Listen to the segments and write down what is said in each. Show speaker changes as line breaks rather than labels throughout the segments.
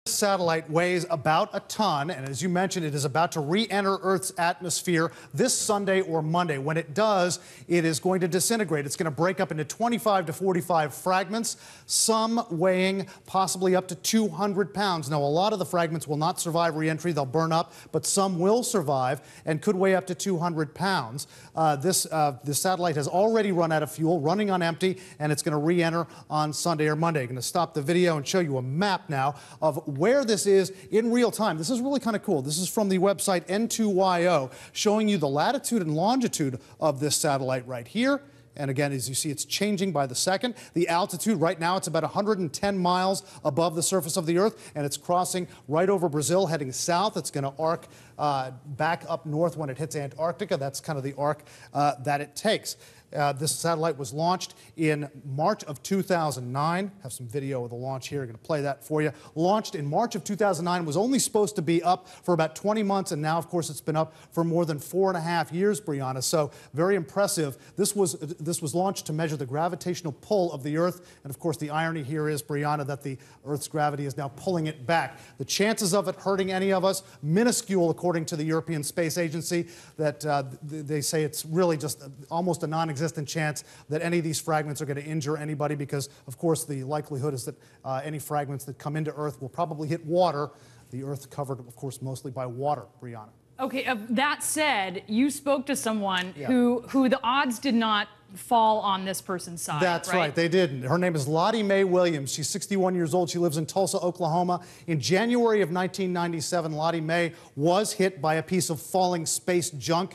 This satellite weighs about a ton, and as you mentioned, it is about to re-enter Earth's atmosphere this Sunday or Monday. When it does, it is going to disintegrate. It's going to break up into 25 to 45 fragments, some weighing possibly up to 200 pounds. Now, a lot of the fragments will not survive re-entry. They'll burn up, but some will survive and could weigh up to 200 pounds. This satellite has already run out of fuel, running on empty, and it's going to re-enter on Sunday or Monday. I'm going to stop the video and show you a map now of where this is in real time. This is really kind of cool. This is from the website N2YO, showing you the latitude and longitude of this satellite right here. And again, as you see, it's changing by the second. The altitude right now, it's about 110 miles above the surface of the Earth, and it's crossing right over Brazil, heading south. It's going to arc back up north when it hits Antarctica. That's kind of the arc that it takes. This satellite was launched in March of 2009. Have some video of the launch here. I'm going to play that for you. Launched in March of 2009, was only supposed to be up for about 20 months, and now, of course, it's been up for more than 4.5 years, Brianna. So very impressive. This was launched to measure the gravitational pull of the Earth, and of course, the irony here is, Brianna, that the Earth's gravity is now pulling it back. The chances of it hurting any of us, minuscule, according to the European Space Agency. That they say it's really just almost a non-existent chance that any of these fragments are going to injure anybody, because, of course, the likelihood is that any fragments that come into Earth will probably hit water. The Earth covered, of course, mostly by water, Brianna.
Okay, that said, you spoke to someone who the odds did not fall on this person's side.
That's right, they didn't. Her name is Lottie Mae Williams. She's 61 years old. She lives in Tulsa, Oklahoma. In January of 1997, Lottie Mae was hit by a piece of falling space junk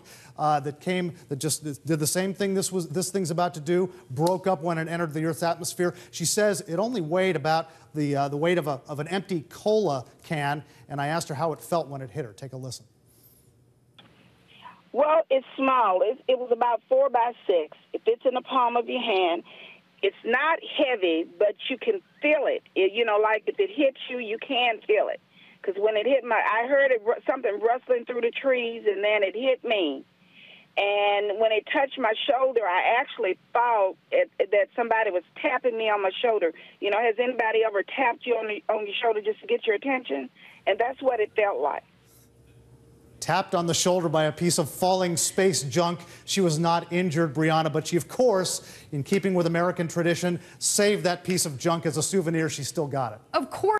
that just did the same thing this thing's about to do, broke up when it entered the Earth's atmosphere. She says it only weighed about the weight of an empty cola can, and I asked her how it felt when it hit her. Take a listen.
Well, it's small. It was about 4 by 6. It fits in the palm of your hand. It's not heavy, but you can feel it. You know, like if it hits you, you can feel it. Because when it hit I heard something rustling through the trees, and then it hit me. And when it touched my shoulder, I actually thought that somebody was tapping me on my shoulder. You know, has anybody ever tapped you on your shoulder just to get your attention? And that's what it felt like.
Tapped on the shoulder by a piece of falling space junk. She was not injured, Brianna, but she, of course, in keeping with American tradition, saved that piece of junk as a souvenir. She still got it.
Of course.